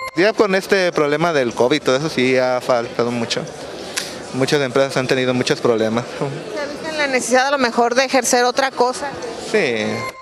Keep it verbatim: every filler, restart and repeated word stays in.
Ya con este problema del COVID, todo eso sí ha faltado mucho. Muchas empresas han tenido muchos problemas. ¿Se ha visto en la necesidad a lo mejor de ejercer otra cosa? Sí.